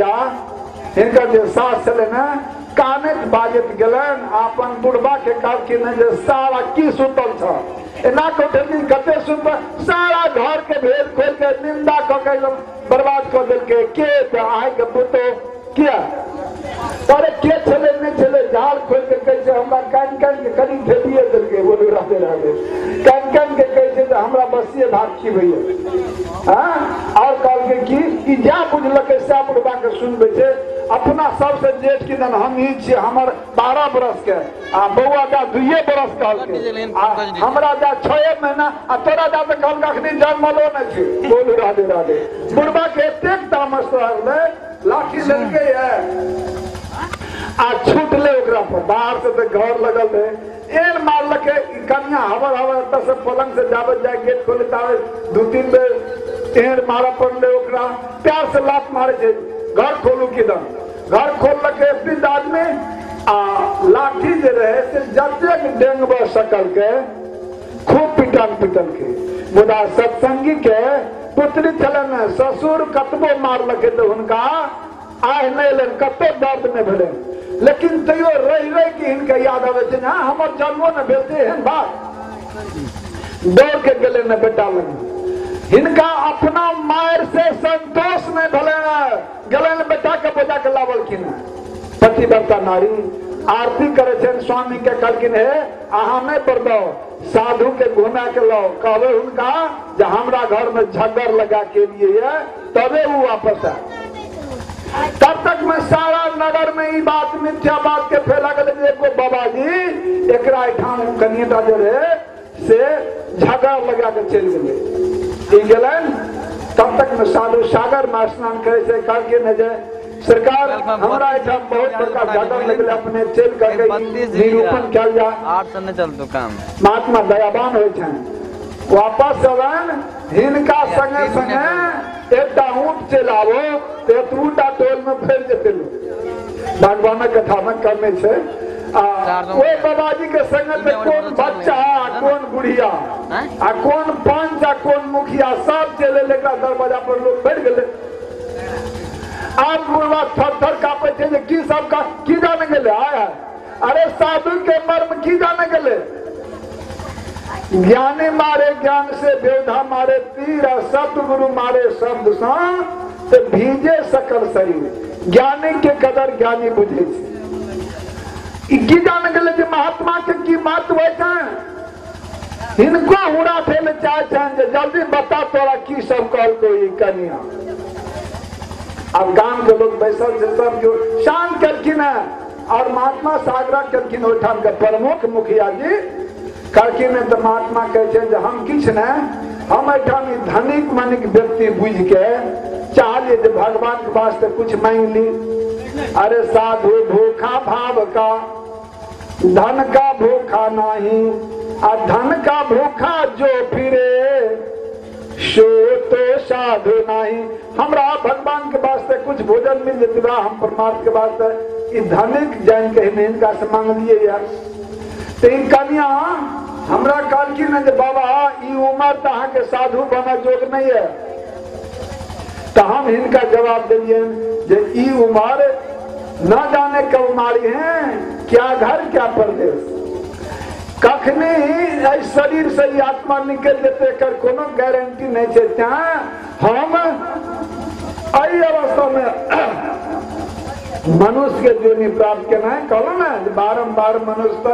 क्या इनका जो सास चले ना काने बाजत गलन अपन बुढ़बा के काल की न जे सारा की सुतल था एना कोठली कते सुत सारा घर के भेद खोल के निंदा क के बर्बाद कर देल के आए के पुतो किया अरे के चले ने चले झाड़ खोल के कैसे हमरा कान के करी भेदिए देल के बोले रहते रहे कान के कैसे हमरा बसिए भाग की भैया हां और काल के की ई जा बुझल के सब बुढ़बा के सुनबे छे अपना सबसे जेठ की नन हम ही छे हमर 12 बरस के आ बौआ का 2 बरस कहल के हमरा जा 6 महीना आ तोरा जा त कहल अखनी जन्मलो न छे बोल राधे राधे बुढ़बा के एतेक तामस रहले लाठी लेके है आ छूट ले ओकरा पर बाहर से तो घर लगल रहे एन मारल के कन्या हवर हवर त से पलंग से जावत जाए गेट खोले तावे 2-3 बेर एन मारा पड़ले ओकरा प्यार से लात मारे छे घर खोलू किदन घर खोल के पिंड आदमी आ लाठी जे रहे से जतेक डेंगब सकल के खूब पिटन के मुदा सत्संगी के पुत्री चलन ससुर कतबो मारल के तो उनका आह नहीं ले कतो दर्द में भेले लेकिन तैयो रह कि इनका याद आवे छे ना हमर जन्मो न भेलते एहन बात दौड़ के गले न बेटा लगे इनका अपना मायर से संतोष में भले गले न बेटा के बजा के लावल की पतिव्रता नारी आरती करे छे स्वामी के कहलकिन है अहाँ नहीं पर दो साधु के घुमा के लो कहवे उनका जे हमरा घर में झगड़ लगा के लिए है तबे वो वापस आए तब तक में सारा नगर में ये बात मिथ्या बात के फैला गए एगो बाबा जी एकरा ठाम कनियटा जो रहे से झगड़ा लगा के चल गए तब तक में साधु सागर में स्नान करे से कहके न जाए सरकार हमरा ठाम बहुत बड़का झगड़ा लगे अपने चल करके निरूपण किया जा 8 से चल तो काम महात्मा दयावान हो छन वापस अवन हिनका संगे संगे एकटा ऊंट चलावो ते टूटा टोल में फैल जेते भगवान कथा में करने छे ओ बाबाजी के संगे में कौन बच्चा कौन बुढ़िया आ कौन पंच आ कौन मुखिया सब चले लेकर दरवाजा पर लोग बैठ गए आप बुढ़वा थर कापे थे की सब का की जाने गले आया अरे साधु के मर्म की जाने गले ज्ञानी मारे ज्ञान से बेवधा मारे तीर सतगुरु मारे शब्द से भीजे सकल शरीर ज्ञानी के कदर ज्ञानी बुझे की जाने गले जो महात्मा के की महत्व है इनको हुड़ा थे चाहे जल्दी बता तोरा की सब कहल को कनिया अब गांव के लोग बैसल से सब जो शांत करकिन है और महात्मा सागरा करकिन ओठाम के प्रमुख मुखिया जी करकिन तो महात्मा कहे हम किछ न हम एठाम धनिक मनिक व्यक्ति बुझ के चाहे भगवान के वास्ते कुछ मांग ली अरे साधु भूखा भाव का धन का भूखा नहीं और धन का भूखा जो फिरे सो तो साधु नहीं हमरा भगवान के वास्ते कुछ भोजन मिल जेते हम परमार्थ के वास्ते धनिक जैन के इनका से मांग लिए यार तो कन्या हमरा काल की न बाबा ई उम्र तो अहाँ के साधु बना जोग नहीं है तो हम इनका जवाब दिए जे ई उम्र न जाने कब मारी है क्या घर क्या परदेश कखनी शरीर से आत्मा निकल देते कर कोनो गारंटी नहीं है हम आई अवस्था में मनुष्य के जीवनी प्राप्त करना है कहलो ना बारंबार मनुष्य